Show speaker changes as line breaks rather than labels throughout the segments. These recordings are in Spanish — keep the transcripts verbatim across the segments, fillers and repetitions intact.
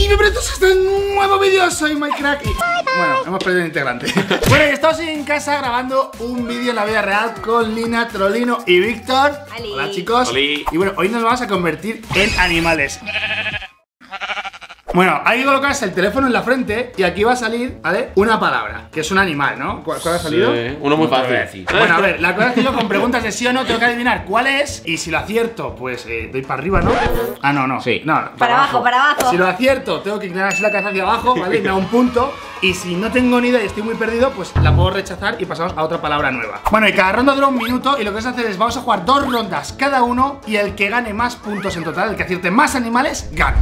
Y bienvenidos a este nuevo vídeo, soy Minecraft y... Bueno, hemos perdido un integrante. Bueno, estamos en casa grabando un vídeo en la vida real con Lina, Trolino y Víctor.
Ali.
Hola chicos.
Ali.
Y bueno, hoy nos vamos a convertir en animales. Bueno, hay que colocarse el teléfono en la frente y aquí va a salir, ¿vale? Una palabra, que es un animal, ¿no? ¿Cuál, cuál ha salido?
Sí, uno muy
No te lo voy a
fácil.
decir. Bueno, a ver, la cosa es que yo con preguntas de sí o no tengo que adivinar cuál es. Y si lo acierto, pues eh, doy para arriba, ¿no? Ah, no, no.
Sí.
No, para,
Para abajo, para abajo.
Si lo acierto, tengo que inclinar así la cabeza hacia abajo, ¿vale? Y me da un punto. Y si no tengo ni idea y estoy muy perdido, pues la puedo rechazar y pasamos a otra palabra nueva. Bueno, y cada ronda dura un minuto. Y lo que vamos a hacer es, vamos a jugar dos rondas cada uno. Y el que gane más puntos en total, el que acierte más animales, gana.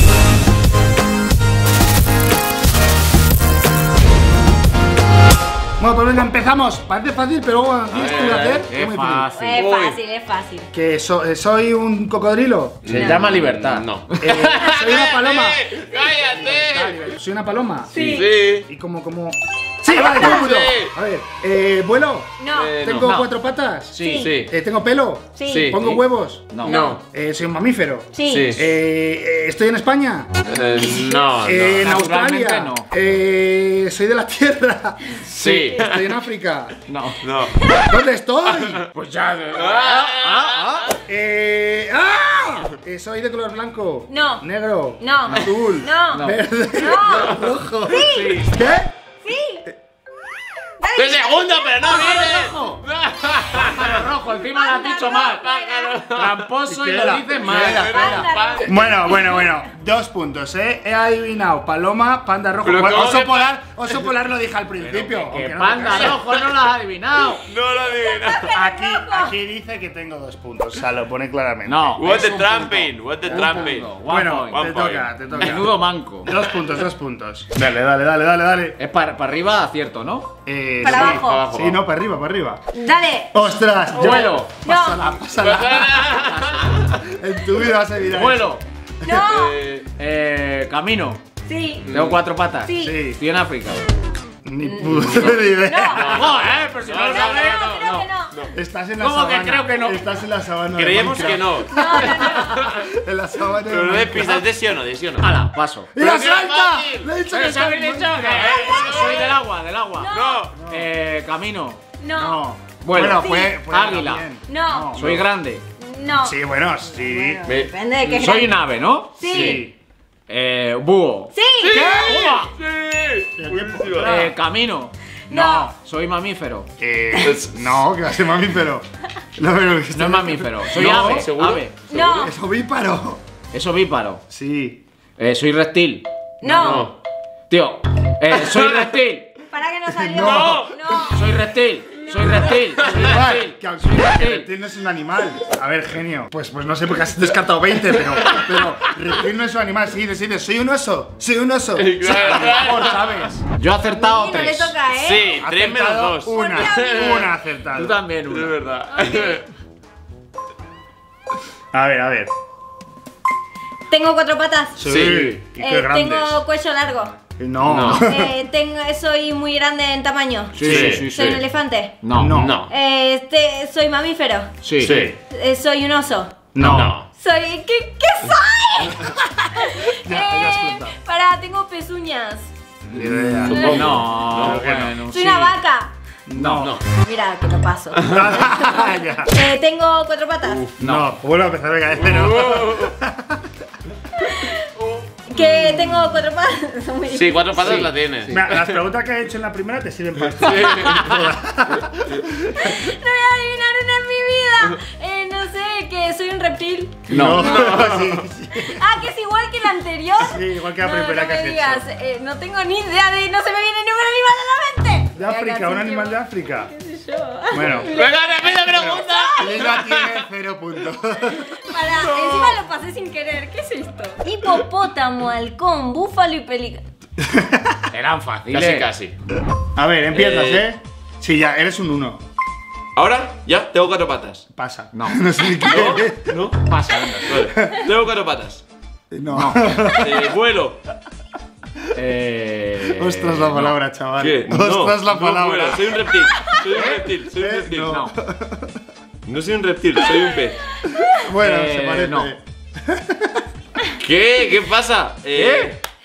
Bueno, pues venga, empezamos. Parece fácil, pero bueno, tienes tú que hacer.
Es
muy
fácil.
Es
Uy.
fácil, es fácil.
Que so- eh, soy un cocodrilo.
Se
No.
llama libertad. No.
Eh, soy una paloma.
¡Cállate!
Soy una paloma.
Sí.
Sí.
Y como, como. Sí, vale, tengo mucho.
Sí.
A ver, eh, vuelo.
No.
Eh,
Tengo
no.
cuatro patas.
Sí.
Sí.
Eh, tengo pelo.
Sí.
Sí.
Pongo huevos.
No.
No.
Eh, soy un mamífero.
Sí.
Sí.
Eh, eh, estoy en España.
Eh, no,
Eh, en
no.
Australia.
Naturalmente no.
Eh, soy de la Tierra.
Sí.
Estoy en África.
No. No.
¿Dónde estoy?
Pues ya.
Eh, ¡ah! Eh, soy de color blanco.
No.
Negro.
No.
Azul.
No.
Verde.
No.
Rojo.
Sí.
¿Qué?
Sí.
¡Un segundo, pero no
rojo!
viene! Pájaro rojo, encima lo has dicho mal. Tramposo y
Espera,
lo dices mal.
espera,
espera.
Bueno, bueno, bueno. Dos puntos, ¿eh? He adivinado paloma, panda rojo.
Pero
Bueno,
¿cómo
oso
que-
polar, oso polar lo dije al principio.
Que
aunque no te
panda
creas.
rojo no lo has adivinado. No lo adivinas.
Aquí, aquí dice que tengo dos puntos. O sea, lo pone claramente.
No.
What
es
the
un
tramping,
punto.
what the
Un
tramping.
punto. One
Bueno,
point.
te
One
toca, te toca.
Menudo manco.
Dos puntos, dos puntos. Dale, dale, dale, dale, dale.
Es para, para arriba acierto, ¿no?
Eh,
Para
sí.
abajo.
abajo.
Sí, no, para arriba, para arriba.
Dale.
¡Ostras! yo-
Vuelo.
Pásala,
No.
pásala. En tu vida vas a adivinar.
Vuelo.
No.
Eh, eh, camino.
Sí.
Tengo cuatro patas.
Sí.
Sí.
Estoy en África.
Ni puta idea.
No, eh, pero si no lo
No,
sabes.
no, creo que no.
Estás en la
¿Cómo que
sabana.
creo que no?
Estás en la sabana. de
Creemos que
Minecraft.
no.
No, no, no.
En la sabana. de
Pero no de
Minecraft.
pistas, de sí o no, de sí o no.
Hala, paso.
¡Y la
Pero que era
salta!
fácil.
Le he dicho
Pero
que
si habéis dicho que eh, soy del agua, del agua.
No.
Eh, camino.
No.
No.
Vuelo.
Bueno,
Sí.
fue, fue
Águila.
también.
No.
Soy grande.
No.
Sí, bueno, sí.
Bueno, depende de qué.
Soy un ave, ¿no?
Sí.
Eh, búho.
Sí.
Uva.
Sí. Buenísimo.
Eh, camino.
No.
Soy mamífero.
Eh, no, que va a ser mamífero. No, pero que
No es mamífero. Soy
No,
ave.
¿seguro?
Ave.
No.
Es ovíparo.
Es ovíparo.
Sí.
Eh, soy reptil.
No.
Tío. Eh, soy reptil.
Para que no salió.
No.
No.
Soy reptil. Soy reptil. Soy
Igual,
reptil.
que aunque
Soy
el
reptil.
reptil no es un animal. A ver, genio. Pues, pues no sé porque has descartado veinte, pero, pero reptil no es un animal. Sí, dices, sí, soy un oso. Soy un oso.
Sí,
O sea, a lo
claro.
mejor, ¿sabes?
Yo he acertado
Y no le
tres.
toca, ¿eh?
Sí, tres menos
Acertado
dos.
Una,
¿Por qué?
una acertada.
Tú también,
Es
una.
verdad.
A ver, a ver.
Tengo cuatro patas.
Sí.
Sí.
Y qué
Eh,
grandes.
tengo cuello largo.
No.
No.
Eh, tengo, soy muy grande en tamaño.
Sí,
Sí.
sí, sí.
Soy un
sí.
elefante.
No.
No.
No.
Eh, este, soy mamífero.
Sí.
Sí.
Eh, soy un oso.
No.
No.
Soy. ¿Qué, qué soy?
Ya, ya has
eh,
contado.
para, tengo pezuñas.
Ni idea.
Supongo.
No,
No, que no.
bueno,
Soy
sí.
una vaca.
No.
No.
Mira que lo paso.
Ya.
Eh, tengo cuatro patas.
No. Vuelvo a empezar, venga, de cero.
Que tengo cuatro patas. Son muy
Sí, cuatro patas
Sí.
la tienes.
Mira, las preguntas que he hecho en la primera te sirven para esto.
No voy a adivinar una en mi vida. Eh, no sé, que soy un reptil.
No.
No, sí, sí.
Ah, que es igual que la anterior.
Sí, igual que la
no,
primera
no
que
me
has
digas,
hecho.
eh, no tengo ni idea de. No se me viene ningún animal a la mente.
De África, un animal de África.
¿Qué sé yo?
Bueno,
¡Venga, repite pregunta!
Lina tiene cero puntos.
Para, encima lo pasé sin querer. ¿Qué es esto? Hipopótamo, halcón, búfalo y pelícano.
Eran fáciles.
Casi, casi.
A ver, empiezas,
Eh.
¿eh? Sí, ya, eres un uno.
Ahora, ya, tengo cuatro patas.
Pasa.
No.
No sé ni qué.
¿No?
Pasa, anda.
Vale. Tengo cuatro patas.
No.
Eh, vuelo.
Eh.
Ostras la
no.
palabra, chaval.
¿Qué?
Ostras
No,
la
no
palabra.
vuelo, soy un reptil. Soy un reptil, soy un
Eh,
reptil.
no.
No.
No soy un reptil, soy un pez.
Bueno,
Eh,
se parece.
no.
¿Qué? ¿Qué pasa? Eh,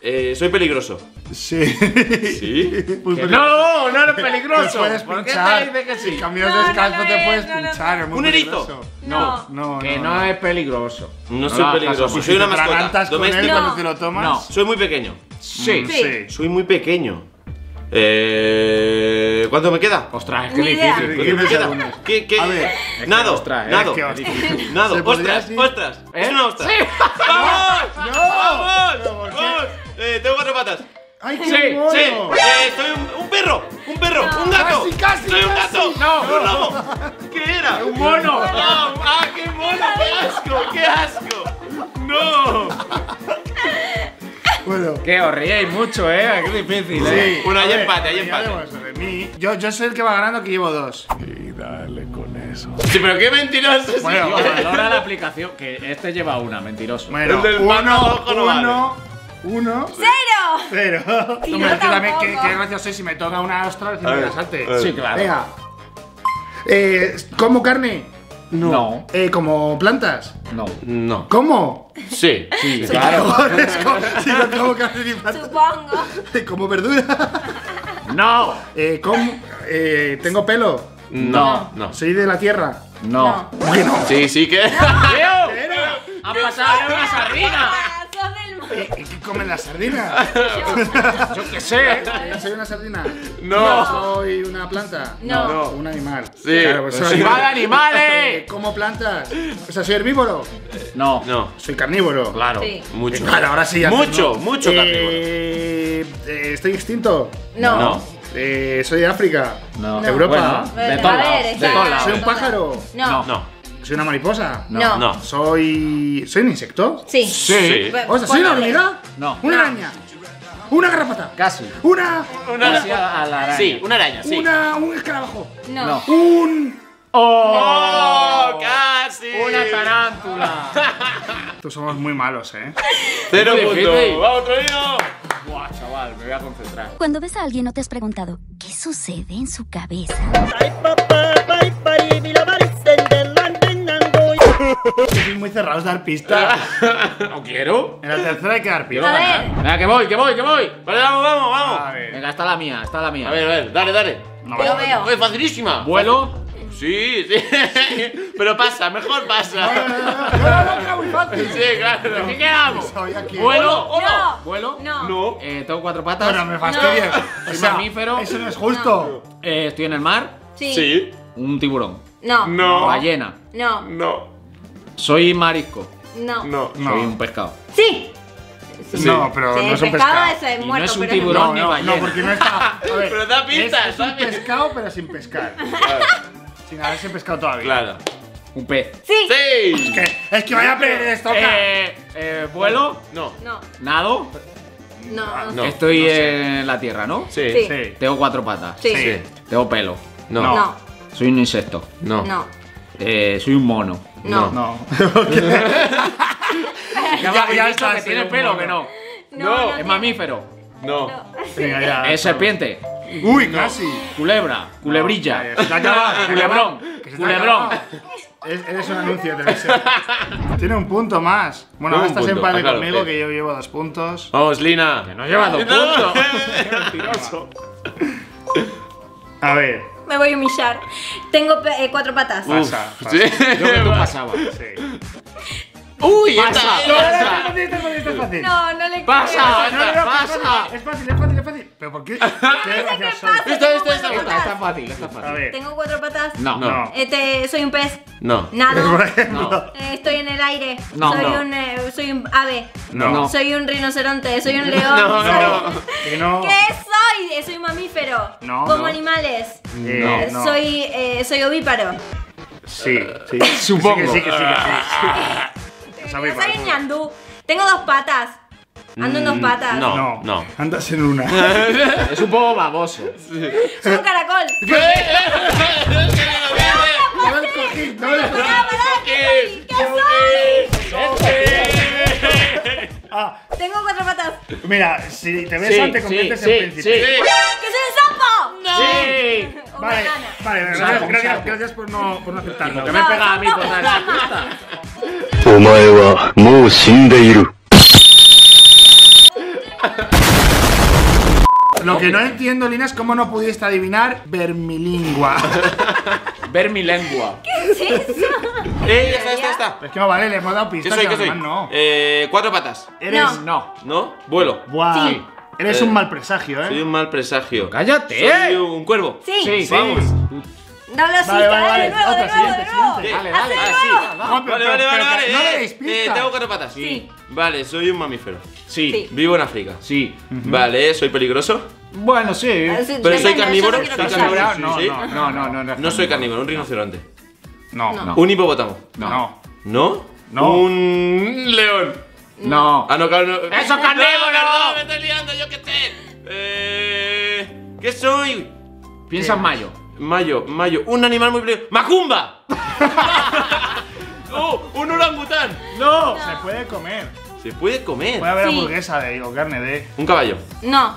Eh, soy peligroso.
Sí.
¿Sí?
Muy
Que
peligroso.
no, no eres
Te
peligroso.
puedes
¿Por qué
pinchar.
te dice que sí?
Si caminas
No, no
descalzo
lo
te
es,
puedes
no lo
pinchar. Es muy
¿Un erizo?
peligroso.
No.
No,
Que
no,
no es peligroso.
No soy
lo hagas
peligroso.
así.
Soy una
Te
mascota.
atragantas con él
Doméstica.
No.
cuando te lo tomas.
No.
Soy muy pequeño.
Sí.
Mm,
Sí.
Soy muy pequeño. Eh, ¿Cuánto me queda?
Ostras, es que
Ni idea.
difícil.
¿Qué
¿Cuánto me queda?
segundos?
¿Qué, qué?
A ver.
Es que
Nado,
ostras, eh,
nado,
es que ostras.
nado,
Se podría
ostras,
decir-
ostras.
¿Eh?
Es una ostra.
Sí.
¡Vamos!
¡No!
¡Vamos!
¿Pero por qué?
¡Vamos! Eh, tengo cuatro patas.
¡Ay, qué
Sí,
mono!
Sí, eh, soy un, un perro, un perro, un gato.
Casi, casi,
soy un
casi.
gato.
No.
un lobo. ¿Qué era?
Un mono.
No. ¡Ah, qué mono! ¡Qué asco! ¡Qué asco! ¡No!
Bueno.
Que os ríais mucho, eh. Qué difícil, eh.
Sí.
Bueno, hay
A ver,
empate, hay
ya
empate.
haremos sobre mí. Yo, yo soy el que va ganando, que llevo dos.
Sí, pero qué mentiroso. es.
Bueno,
Tío, valora la aplicación. Que este lleva una, mentiroso.
Bueno,
El del
uno,
panda no
uno, uno,
¡Cero!
cero.
Y
Hombre,
yo
es que también, qué,
tampoco.
qué gracioso es si me toca una ostra, decirme
A
que
ver,
la salte.
a ver.
Sí, claro.
Venga. Eh, ¿Como carne?
No.
Eh, ¿Como plantas?
No.
No.
¿Cómo?
Sí.
Sí, claro.
Cojones, como- si no como carne ni plantas.
Supongo.
¿Como verdura?
No.
Eh, ¿cómo? Eh, ¿Tengo pelo?
No. No.
¿Soy de la tierra?
No.
Bueno.
Sí, sí que.
¡Tío! ¡Ha pasado ya una sardina!
Ah, sos del mal.
¿Y qué comen las sardinas?
Yo qué sé.
¿Soy una sardina?
No.
¿Soy una planta?
No.
No.
¿Un animal?
Sí.
Claro, pues soy
¡Animal de
Eh,
animales!
¿Como plantas? O sea, ¿soy herbívoro?
No.
No.
Soy carnívoro.
Claro.
Sí.
Mucho.
Claro, ahora sí. antes
Mucho,
no.
mucho
Eh, eh, ¿Estoy extinto?
No.
No.
Eh, ¿Soy de África?
No.
¿Europa?
Bueno, de
A
todos
ver,
lados. De
está-
todos lados.
¿Soy un pájaro?
No.
No.
¿Soy una mariposa?
No.
No.
¿Soy. ¿Soy un insecto?
Sí.
Sí.
Bueno,
O sea, ¿soy una
ponele.
hormiga?
No.
¿Una
No.
araña? ¿Una garrapata?
Casi.
¿Una.
Casi a a la araña.
Sí, una araña, sí.
Una. Un escarabajo?
No.
No.
Un.
¡Oh!
¡Oh! ¡Casi!
¡Una tarántula!
Tú somos muy malos, ¿eh?
Cero
Muy
puntos.
difícil.
¡Vamos, Torino!
Buah, chaval, me voy a concentrar.
Cuando ves a alguien no te has preguntado, ¿qué sucede en su cabeza?
Sois muy cerrados de dar pistas.
No quiero.
En la tercera hay que dar
A
pistas.
ver.
Venga, que voy, que voy, que voy.
Vale, vamos, vamos, vamos.
A ver.
Venga, está la mía, está la mía.
A ver, a ver, dale, dale.
No,
Lo veo.
Es facilísima.
Vuelo.
Sí, sí. Pero pasa, mejor pasa.
no, muy fácil.
Sí, claro.
¿Qué quedamos?
Soy aquí.
¿Vuelo?
No.
¿Vuelo?
No.
No.
Eh, tengo cuatro patas.
Bueno, me fastidias.
Soy
O sea,
mamífero.
Eso no es justo.
Eh, estoy en el mar.
Sí.
Sí.
Un tiburón.
No.
No.
Ballena.
No.
No.
Soy marisco.
No.
No.
No.
Soy un pescado.
Sí.
Sí.
No, pero
Sí,
no es un
pescado,
pescado.
eso es
Y no
muerto,
es un
pero
tiburón.
No,
ni
no,
ballena.
no, porque no está. A ver,
Pero da pistas,
es, es un
da pistas.
pescado, pero sin pescar. Sin haberse pescado todavía.
Claro.
Un pez.
Sí.
Sí.
Que- es que vaya a perder esto,
Eh, eh, vuelo.
No.
No.
Nado.
No.
No.
Estoy en la tierra, ¿no?
Sí.
Sí.
Sí.
Tengo cuatro patas.
Sí.
Sí.
Tengo pelo.
No.
No.
No.
Soy un insecto.
No.
No.
Eh, soy un mono.
No.
No.
Ya,
Ya-
ya,
ya
visto
está,
que
sí,
tiene
un
pelo,
mono.
que no.
No.
Es
tiene-
mamífero.
No.
No.
Venga, ya.
Es serpiente.
Uy, casi.
Culebra. Culebrilla.
No, se acaba, se
Culebrón.
Que se te
Culebrón.
acaba. Es- Eres un anuncio de televisión. Tiene un punto más. Bueno, ahora
Un
estás en
punto,
empate
ah, claro,
conmigo,
eh.
que yo llevo dos puntos.
Vamos, Lina.
Que no lleva dos
No.
puntos.
Mentiroso.
A ver.
Me voy a humillar. Tengo pe- eh, cuatro patas.
Pasa, pasa.
Sí.
Yo que tú pasaba.
Sí.
Uy,
Pasa.
esta-
No, no, no,
esta-
es fácil, es fácil, es fácil.
No, no le
Pasa.
creo.
No, no, no,
Pasa.
Es fácil, es fácil, es fácil. ¿Pero por qué? Qué gracioso soy.
pasa.
Esta, esta, esta.
Tengo
Esta, esta es fácil, esta es
A
fácil.
ver.
Tengo cuatro patas.
No.
No.
Este, soy un pez.
No.
Nado.
Por ejemplo.
No.
Eh, estoy en el aire.
No,
soy,
no.
Un, eh, soy un ave.
No.
No.
Soy un rinoceronte. Soy un león.
No,
soy...
no.
Que no.
¿Qué soy? Eh, Soy un mamífero.
No,
Como
no.
animales.
Eh,
Eh,
no.
Soy, eh, soy ovíparo.
Sí, sí.
Supongo.
Sí, que sí, que sí. Que sí.
Soy un ñandú. Tengo dos patas. Ando en dos patas.
No.
No,
no.
Andas en una.
Es un poco baboso.
Soy un caracol.
No me cogí, no me cogí.
Pará, pará, ¿qué soy? ¿Qué soy?
Ah,
Tengo cuatro patas.
mira, si te ves
Sí,
antes, te
sí,
conviertes
sí,
en príncipe.
sí.
¡Que soy un sapo!
Sí.
O
Vale,
banana.
vale,
Un
gracias,
sapo, un
gracias,
sapo.
gracias por no, por no aceptarlo.
Que me pega a mí por dar esa pista.
お前はもう死んでいる。
Lo que no entiendo, Lina, es cómo no pudiste adivinar vermilingua.
Ver mi lengua.
¿Qué es eso?
¡Eh, ya está, ya está, ya está!
Es que no vale, le hemos dado
¿Qué
pistas.
soy,
y
qué soy?
además no.
Eh, cuatro patas.
Eres.
No.
¿No? Vuelo.
Buah.
Sí.
Eres
Eh,
un mal presagio, ¿eh?
Soy un mal presagio.
¡Cállate!
Soy un cuervo.
Sí.
Sí,
Sí.
vamos.
Dale así,
Vale, vale, vale.
de nuevo,
Otra,
de nuevo,
siguiente,
de nuevo.
siguiente.
Dale,
Haz
dale,
de
dale.
nuevo.
No, pero-
Vale, vale,
pero-
vale,
pero
vale.
que no le
Eh,
deis
eh,
pistas.
tengo cuatro patas.
Sí.
Vale, soy un mamífero.
Sí.
Sí.
Vivo en África.
Sí.
Vale, soy peligroso.
Bueno, sí.
Ah, sí,
Pero soy
depende,
carnívoro,
yo no quiero
soy
pensar.
carnívoro.
No,
Sí,
no,
sí.
no,
No, no, no.
No soy carnívoro, un rinoceronte.
No,
No.
no.
Un hipopótamo.
No. No.
¿No?
No.
Un león.
No.
Ah, no, claro, no.
¡Eso, carnívoro!
No, no, me estoy liando, yo qué sé. Eh. ¿Qué soy?
Piensa en mayo.
Mayo, mayo. Un animal muy peligroso. ¡Macumba! ¡Oh! ¡Un orangután!
No, se puede comer.
Se puede comer.
Puede haber
Sí.
hamburguesa de digo, carne de.
Un caballo.
No.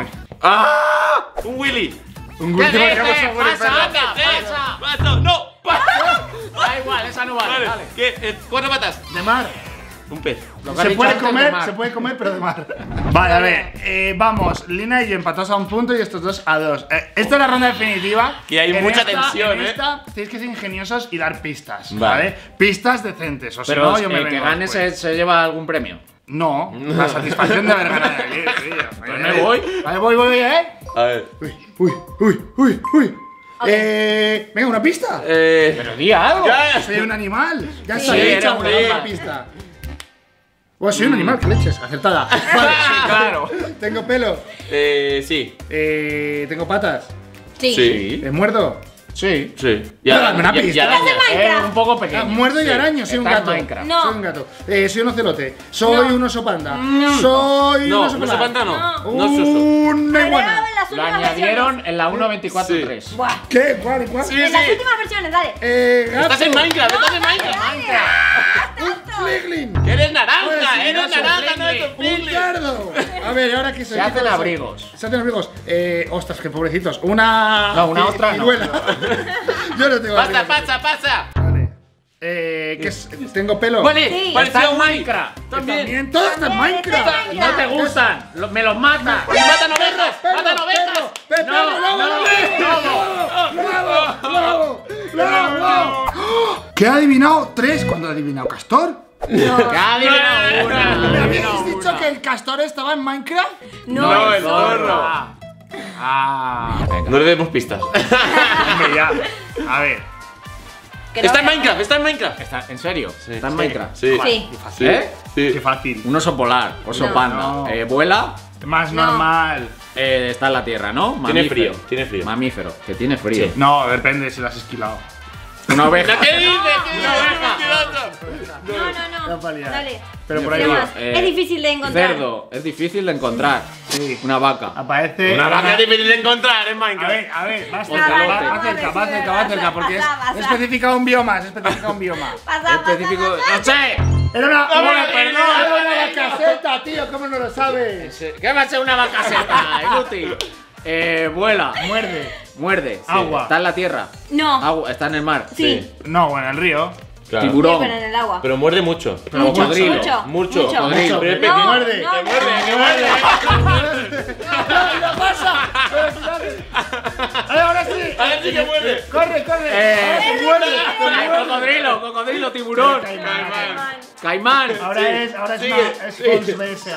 ¡Ah! ¡Un Willy!
Un
¿Qué
último
dices?
que hemos
Pasa,
perro.
anda, pasa.
¡Pato! ¡No! ¡Pato!
Da igual, esa no vale.
Vale.
Dale.
¿Qué? Eh, cuatro patas.
De mar.
Un pez.
Lo que has
Se
dicho
puede
antes de
comer,
mar.
se puede comer, pero de mar. Vale, a ver, eh, vamos, Lina y yo empatados a un punto y estos dos a dos. Eh, esta es la ronda definitiva.
Que hay
En
mucha
esta-
tensión,
en
¿eh?
esta tenéis que ser ingeniosos y dar pistas,
Vale.
¿vale? Pistas decentes, o si
Pero
no, yo me
eh, que
vengo
gane se,
después.
se lleva algún premio.
No, la satisfacción de haber ganado aquí, tío.
Pues me voy.
Vale, voy, voy, ¿eh?
A ver.
Uy, uy, uy, uy, uy. Eh, venga, una pista.
Eh.
Pero di algo.
Ya.
Soy un animal. Ya
Sí.
se lo he
Sí,
dicho,
era
una
un
una
animal.
pista. Bueno, soy un animal, ¿qué leches? Acertada. Vale,
Claro.
tengo pelo.
Eh. Sí.
Eh, tengo patas.
Sí.
Sí.
¿Eh, muerdo?
Sí.
Sí. Y
Dame
araña.
una
y- y
pista.
araña.
Es un poco
Ah,
pequeño.
muerdo y araño, soy un
Está en
gato.
Minecraft.
No.
Soy un gato. Eh, soy un ocelote. Soy
No.
un oso panda. Soy
No,
un oso
no se
polar.
panda, no.
No.
No es oso.
Una
Agregado
iguana.
en las
Lo
últimas
añadieron
versiones.
en la uno veinticuatro punto tres.
Buah.
¿Qué? ¿Cuál y cuál?
Sí,
En las
sí.
últimas versiones, dale.
Eh, gato.
Estás en Minecraft, estás en Minecraft.
Un fliglin.
Que eres naranja,
Pues sí,
eres
no soy
naranja, no eres un
Un
pigli.
cardo. A ver, ahora qué soy.
Se
¿Qué
hacen
cosa soy?
abrigos.
Se hacen abrigos. Eh, ostras, qué pobrecitos. Una.
No, una
ci-
ostra no.
ciruela. Yo no tengo
Pasa,
abrigos.
pasa, pasa.
Vale. Eh, ¿qué es? Tengo pelo.
Vale,
Sí.
parecía
Está en
un Willy.
Minecraft.
También. Todo está en
También
Minecraft.
está en
Y no te gustan. Lo- Me los mata.
¡Y matan ovejas!
Perro,
¡Matan ovejas!
perro, perro,
No,
bravo,
no,
bravo, bravo, bravo, bravo. ¿Qué ha adivinado? ¿Tres? ¿Cuándo ha adivinado Castor?
Que ha adivinado una.
¿Me
ha
habéis
adivinado
dicho
una.
que el Castor estaba en Minecraft?
No,
No,
el
el
zorro.
zorro.
Ah. Venga.
No le demos pistas.
Hombre, ya. A ver.
Creo
Está en
que-
Minecraft, está en Minecraft.
Está- ¿En serio?
Sí.
Está en
Sí.
Minecraft.
Sí.
Sí.
Sí.
¿Eh?
Qué
Sí.
fácil.
Un oso polar, oso
No.
panda.
No.
Eh, vuela,
Más
No.
normal.
eh, está en la tierra, ¿no?
Tiene
Mamífero.
frío, tiene frío.
Mamífero, que tiene frío.
Sí.
No, depende si lo has esquilado.
Una oveja.
¿Qué dices? ¿Qué
Una
dices?
oveja.
Mentiroso.
No, no,
Ya
no.
valía.
Dale.
Pero por ahí
¿Qué
va.
más?
Eh,
Es difícil de encontrar.
Cerdo, es difícil de encontrar.
Sí.
Una vaca.
Aparece.
Una vaca difícil de encontrar en
A
Minecraft.
ver, a ver, va,
Otra
va,
lote.
va, va cerca, va cerca, va cerca, porque es,
Pasa, pasa.
es especificado un bioma, es especificado un bioma.
Pasa, pasa,
Específico.
pasa.
¡No sé!
Era una,
Hombre,
una,
perdón.
era una vacaseta, tío, ¿cómo no lo sabes?
¿Qué va a ser una vaca seca? Inútil. Eh, vuela,
Muerde.
muerde.
Agua.
Está en la tierra.
No.
Agua, está en el mar.
Sí.
No, bueno, el río.
Claro.
Tiburón.
Sí, pero en el agua.
Pero muerde mucho.
mucho,
cocodrilo.
mucho,
Mucho.
mucho.
Cocodrilo.
Pero es
No,
pequeño.
Muerde.
no,
Que
no.
muerde, que muerde.
¡Ya pasa! Pero si no- ¡Eh, ahora sí!
A ver si que muerde.
¡Corre, corre!
Eh,
¡Ahora te muerde! te
Eh,
muerde.
cocodrilo, cocodrilo, tiburón.
Man.
Caimán.
Ahora es, ahora es
Sigue,
una es Pons B S A.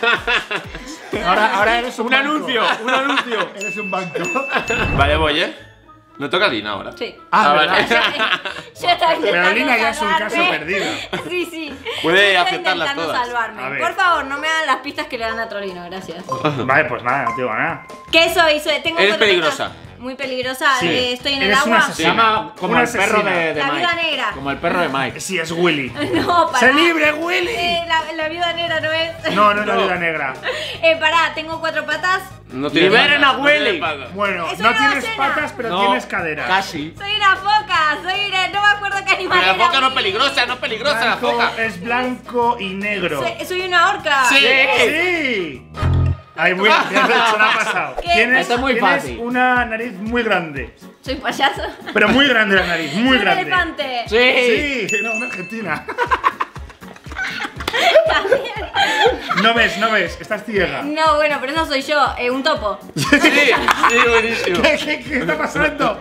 Ahora, ahora eres un,
Un
banco.
anuncio, un anuncio.
Eres un banco.
Vale, voy, ¿eh? No toca a Lina ahora.
Sí.
Ah,
vale.
¿verdad?
Yo estaba intentando
Pero Lina ya es un caso
salvarme.
perdido.
Sí, sí.
Puede
Yo estaba
aceptarlas
intentando
todas.
salvarme.
A ver.
Por favor, no me hagan las pistas que le dan a Trolino, gracias.
Vale, pues nada, no te digo nada.
¿Qué soy? Soy tengo
Eres
cuatro
peligrosa.
patas. Muy peligrosa.
Sí.
eh, estoy en el
Eres una
agua.
Se llama como
Una
el perro
asesina.
de, de
La
Mike.
viuda negra.
Como el perro de Mike.
Sí, es Willy.
No, pará.
¡Sé libre, Willy!
Eh, la, la viuda negra no es.
No, no es la vida negra.
Eh, pará, tengo cuatro patas.
No tiene
Liberen
patas,
a
no tiene
Willy.
patas.
Bueno,
Es
no
una
tienes
ballena.
patas, pero
No,
tienes caderas.
Casi.
Soy una foca. Soy una. No me acuerdo qué animal
Pero la
era,
foca no es
Willy.
peligrosa, no es peligrosa la
Blanco-
foca.
Es blanco y negro.
Soy, soy una orca.
Sí.
¡Sí! Ay, Willy, tienes razón, ha pasado.
¿Qué?
Tienes,
Esto es muy
tienes
fácil.
una nariz muy grande.
Soy payaso.
Pero muy grande la nariz, muy
soy un
grande.
elefante.
Sí.
Sí, no, una argentina. No ves, no ves, estás ciega.
No, bueno, pero no soy yo, eh, un topo.
Sí, sí, buenísimo.
¿Qué, qué, qué está pasando?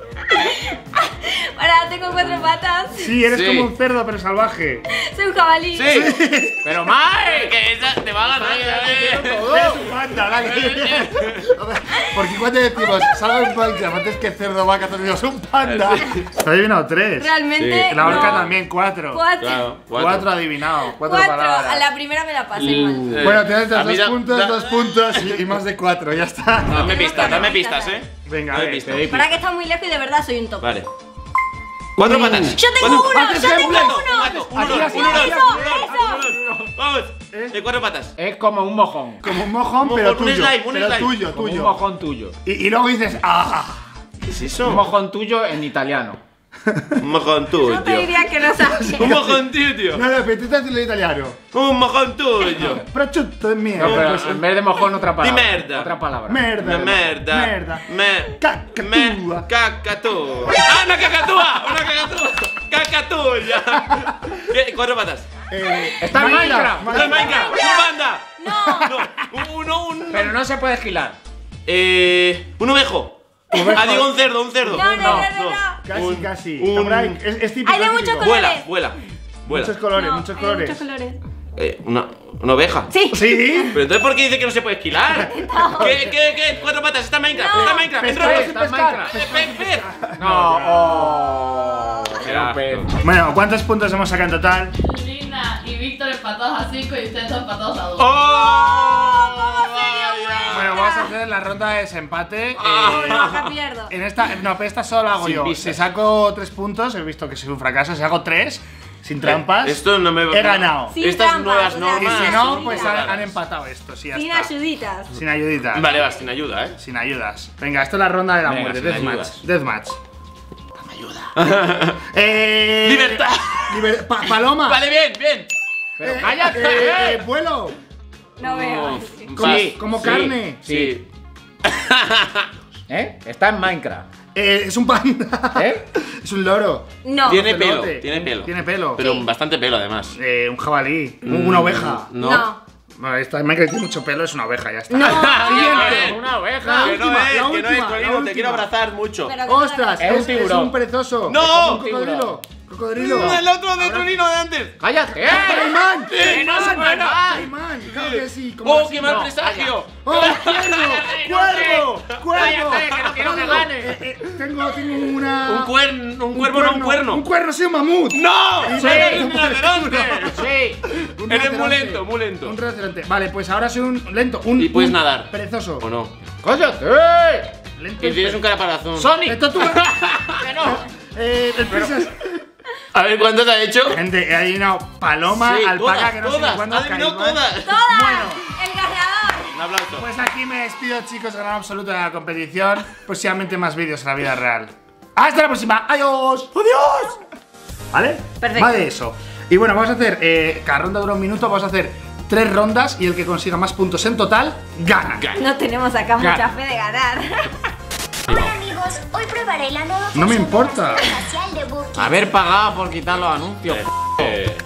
Ahora tengo cuatro patas.
Sí, eres
Sí.
como un cerdo, pero salvaje.
Soy un jabalí.
Sí.
Pero Mike.
Que esa te va a ganar.
Eres un panda, dale. Porque cuando decimos, salva un Minecraft antes que cerdo, vaca, tornillo, es un panda. Te he adivinado tres.
Realmente.
Sí.
La orca
no.
también, cuatro.
Cuatro.
Claro,
Cuatro adivinado, cuatro,
Cuatro.
palabras.
A la primera me la pasé mal.
Eh,
Bueno, tienes
a mí
dos
da-
puntos,
da-
dos puntos y, y más de cuatro, ya está.
Dame pistas, dame pistas, eh.
Venga, a
Dame
ver.
pistas.
Para que está muy lejos y de verdad soy un topo.
Vale. Cuatro patas.
Yo tengo
Cuatro-
uno,
Antes
yo
que
tengo
un
Un
uno.
gato, un gato, un
Aquí,
olor,
aquí,
un olor,
aquí,
un
eso,
olor, un olor. Vamos. De cuatro patas.
Es como un mojón.
Como un mojón,
Un
pero
mojón, un
tuyo.
slime, un
pero
slime.
tuyo,
Como un
tuyo.
mojón tuyo.
Y, y luego dices, ¡ah!
¿Qué es
Un
eso?
mojón tuyo en italiano.
Un mojón tuyo.
Yo te diría que no sabes.
Un mojón tuyo.
No, no, pero tú estás en el italiano.
Un mojón tuyo.
Prosciutto es mío.
No, pero
Pues,
en vez de mojón, otra palabra.
Di merda.
Otra palabra.
Merda.
Una merda.
Merda.
Me.
Cacatúa.
Me. Cacatúa. ¡Ah, una cacatúa! ¡Una cacatúa! ¡Cacatúa! ¿Qué? Cuatro patas.
Eh,
Está en Minecraft.
¡Una Minecraft! ¡Un panda!
No.
No. Uno, un.
Pero no se puede esquilar.
Eh. Un ovejo.
Ovejo.
Ah, digo un cerdo, un cerdo.
No, no, no, no, no.
Casi,
Un-
casi.
un-
Por ahí, es, es típico.
Hay de
es
muchos
típico.
colores.
Vuela, vuela. Vuela.
Muchos colores,
No,
muchos
hay
colores.
Muchos colores.
Eh, una, una oveja.
Sí.
Sí.
Pero entonces, ¿por qué dice que no se puede esquilar? ¿Qué, qué, qué? Cuatro patas, está en Minecraft,
No.
está en Minecraft,
Pescar,
entra.
es
Está en
pescar.
Minecraft.
Eh, pe- pe-
No. Oh. Era un pez.
Bueno, ¿cuántos puntos hemos sacado en total?
Lina y Víctor empatados a cinco y ustedes dos empatados a dos.
¡Oh!
Bueno, vamos a hacer la ronda de desempate.
Ah.
eh,
No, acá pierdo.
en esta, no, pero esta solo la hago
Sin
yo.
pistas.
Si saco tres puntos, he visto que soy un fracaso. Si hago tres, sin trampas,
Esto no me
he ganado.
Sin
Estas
trampas,
nuevas
o sea,
normas.
Y si no, pues
Sin
han, han empatado esto. Sí, ya
Sin
está.
ayuditas.
Sin ayuditas.
Vale, vas, sin ayuda, eh.
Sin ayudas. Venga, esto es la ronda de la
Venga,
muerte.
sin
Deathmatch.
ayudas.
Deathmatch. Dame ayuda. eh,
Libertad.
liber- pa- paloma.
Vale, bien, bien.
Pero
Eh,
cállate.
eh, eh, vuelo.
No veo.
Como,
Sí,
como
sí.
carne.
Sí.
¿Eh? Está en Minecraft.
Eh, es un panda.
¿Eh?
Es un loro.
No.
Tiene pelo,
Celote.
tiene pelo.
Tiene pelo.
Pero
Sí.
bastante pelo, además.
Eh, un jabalí. Una oveja.
No.
No.
Bueno, esta en Minecraft tiene mucho pelo, es una oveja, ya está.
No.
Siguiente.
Una oveja.
La
Que no
última,
es,
la
que no es,
última,
Colino,
la
te
última.
quiero abrazar mucho.
Pero que
Ostras,
Es
es,
un tiburón.
es un perezoso.
¡No!
Es un cocodrilo. Cocodrilo.
No, el otro de Colino de antes.
¡Cállate!
¡Caimán!
¡Que no se puede dar!
¡Caimán! Claro que sí. como
¡Oh,
así,
qué mal
no.
presagio!
¡Oh, cuervo! ¡Cuervo! ¡Cuervo!
Cállate, que no quiero que
Cuervo.
gane.
Eh, eh, tengo, tengo una.
Un cuerno, un cuervo, no un cuerno.
Un cuerno, sí, un mamut.
¡No!
Sí,
¡Eres
sí.
un rinoceronte!
Sí.
Un
Eres
rinoceronte.
muy lento, muy lento.
Un rinoceronte. Vale, pues ahora soy un lento. Un,
Y puedes
un
nadar.
Perezoso.
¿O no?
¡Cállate!
Lento.
Y tienes un caraparazón.
¡Sonic!
Esto tú.
¡Que no!
Eh, el Pisas.
A ver, ¿cuántos ha hecho?
Gente, he adivinado paloma,
Sí,
alpaca,
todas,
que no sé
todas.
ni cuándo,
Ha adivinado
caimán.
todas.
¡Todas!
Bueno.
¡El ganador!
Un aplauso.
Pues aquí me despido, chicos, ganador absoluto de la competición. Próximamente más vídeos en la vida real. ¡Hasta la próxima! ¡Adiós! ¡Adiós! ¿Vale?
Perfecto.
Va de eso. Y bueno, vamos a hacer, eh, cada ronda dura un minuto, vamos a hacer tres rondas y el que consiga más puntos en total, gana.
No tenemos acá mucha fe de ganar.
Hola amigos, hoy probaré la nueva
No me
función
importa.
de la facial de Buki.
Haber pagado por quitar los anuncios.
Eh,